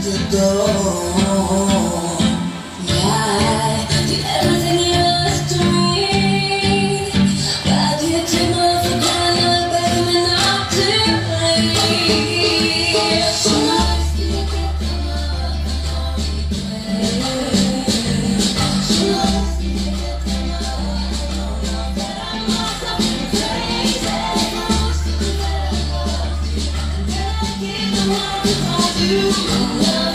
the door. Yeah, did everything you asked to me. Why do you take my love for granted, begging me not to leave? So nice to get the love and no regret. So nice to get the love, know that I'm not something crazy. Most of the love you, and then I give the world to all you.